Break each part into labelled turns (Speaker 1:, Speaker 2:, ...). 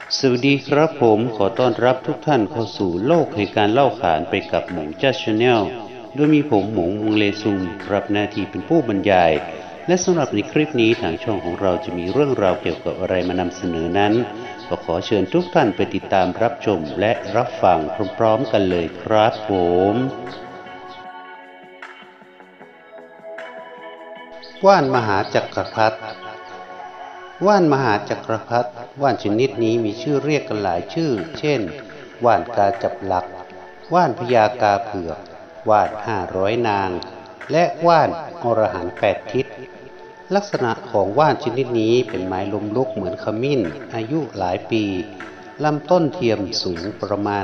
Speaker 1: สวัสดีครับผมขอต้อนรับทุกท่านเข้าสู่โลกแห่งการเล่าขานไปกับหมงจ้าชาแนลโดยมีผมหมงเลซุงรับหน้าที่เป็นผู้บรรยายและสำหรับในคลิปนี้ทางช่องของเราจะมีเรื่องราวเกี่ยวกับอะไรมานำเสนอนั้นก็ขอเชิญทุกท่านไปติดตามรับชมและรับฟังพร้อมๆกันเลยครับผมว่านมหาจักรพรรดิว่านมหาจักรพรรดิว่านชนิดนี้มีชื่อเรียกกันหลายชื่อเช่นว่านกาจับหลักว่านพญากาเผือกว่าน500นางและว่านอรหันต์8ทิศลักษณะของว่านชนิดนี้เป็นไม้ล้มลุกเหมือนขมิ้นอายุหลายปีลำต้นเทียมสูงประมาณ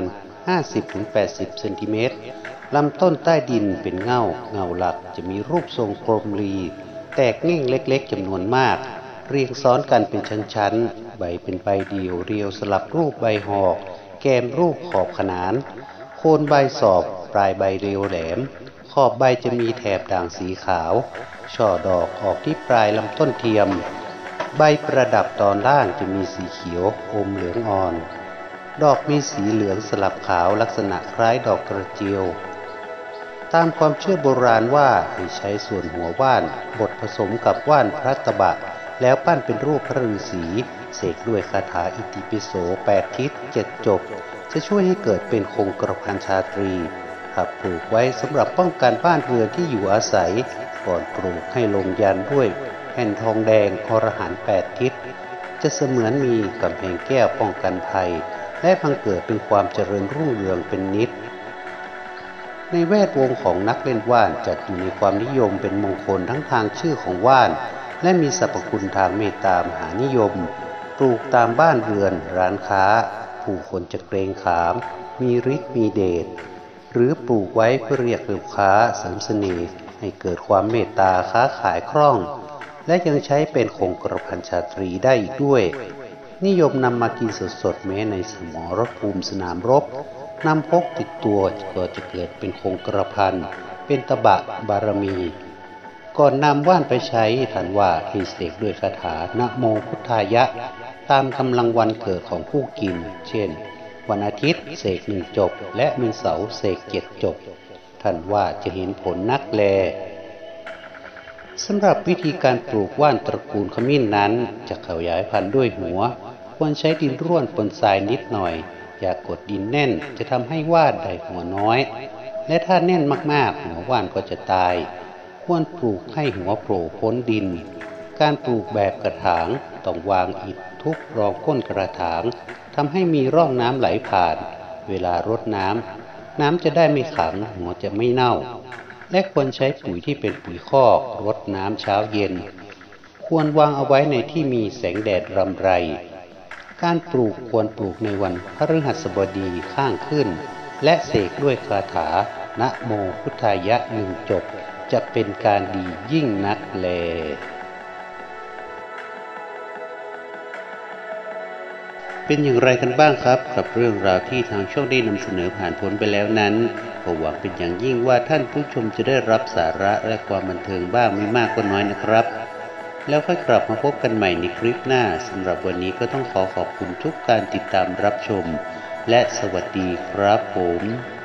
Speaker 1: 50-80 เซนติเมตรลำต้นใต้ดินเป็นเงาหลักจะมีรูปทรงกลมรีแตกแง่งเล็กๆจำนวนมากเรียงซ้อนกันเป็นชั้นๆใบเป็นใบเดี่ยวเรียวสลับรูปใบหอกแกมรูปขอบขนานโคนใบสอบปลายใบเรียวแหลมขอบใบจะมีแถบด่างสีขาวช่อดอกออกที่ปลายลำต้นเทียมใบประดับตอนล่างจะมีสีเขียวอมเหลืองอ่อนดอกมีสีเหลืองสลับขาวลักษณะคล้ายดอกกระเจียวตามความเชื่อโบราณว่าให้ใช้ส่วนหัวว่านบดผสมกับว่านพระตบะแล้วปั้นเป็นรูปพระฤาษีเสกด้วยคาถาอิติปิโส8ทิศ7จบจะช่วยให้เกิดเป็นคงกระพันชาตรีหักปลูกไว้สำหรับป้องกันบ้านเรือนที่อยู่อาศัยก่อนปลูกให้ลงยันด้วยแผ่นทองแดงอรหันต์8ทิศจะเสมือนมีกำแพงแก้วป้องกันภัยและบังเกิดเป็นความเจริญรุ่งเรืองเป็นนิจในแวดวงของนักเล่นว่านจัดอยู่ในความนิยมเป็นมงคลทั้งทางชื่อของว่านและมีสรรพคุณทางเมตตามหานิยมปลูกตามบ้านเรือนร้านค้าผู้คนจะเกรงขามมีฤทธิ์มีเดชหรือปลูกไว้เพื่อเรียกลูกค้าเสริมเสน่ห์ให้เกิดความเมตตาค้าขายคล่องและยังใช้เป็นคงกระพันชาตรีได้อีกด้วยนิยมนำมากินสดๆแม้ในสมรภูมิสนามรบนำพกติดตัวก็จะเกิดเป็นคงกระพันเป็นตบะบารมีก่อนนำว่านไปใช้ท่านว่าให้เสกด้วยคาถานะโมพุทธายะตามกำลังวันเกิดของผู้กินเช่นวันอาทิตย์เสก1จบและวันเสาร์เสก7จบท่านว่าจะเห็นผลนักแลสำหรับวิธีการปลูกว่านตระกูลขมิ้นนั้นจะขยายพันธุ์ด้วยหัวควรใช้ดินร่วนปนทรายนิดหน่อยอย่ากดดินแน่นจะทำให้ว่านได้หัวน้อยและถ้าแน่นมากๆหัวว่านก็จะตายควรปลูกให้หัวโผล่พ้นดินการปลูกแบบกระถางต้องวางอิฐทุบรองก้นกระถางทำให้มีร่องน้ำไหลผ่านเวลารดน้ำจะได้ไม่ขังหัวจะไม่เน่าและควรใช้ปุ๋ยที่เป็นปุ๋ยคอกรดน้ำเช้าเย็นควรวางเอาไว้ในที่มีแสงแดดรำไรการปลูกควรปลูกในวันพฤหัสบดีข้างขึ้นและเสกด้วยคาถานะโมพุทธายะ1จบจะเป็นการดียิ่งนักแลเป็นอย่างไรกันบ้างครับกับเรื่องราวที่ทางช่องได้นำเสนอผ่านพ้นไปแล้วนั้นก็หวังเป็นอย่างยิ่งว่าท่านผู้ชมจะได้รับสาระและความบันเทิงบ้างไม่มากก็น้อยนะครับแล้วค่อยกลับมาพบกันใหม่ในคลิปหน้าสำหรับวันนี้ก็ต้องขอบคุณทุกการติดตามรับชมและสวัสดีครับผม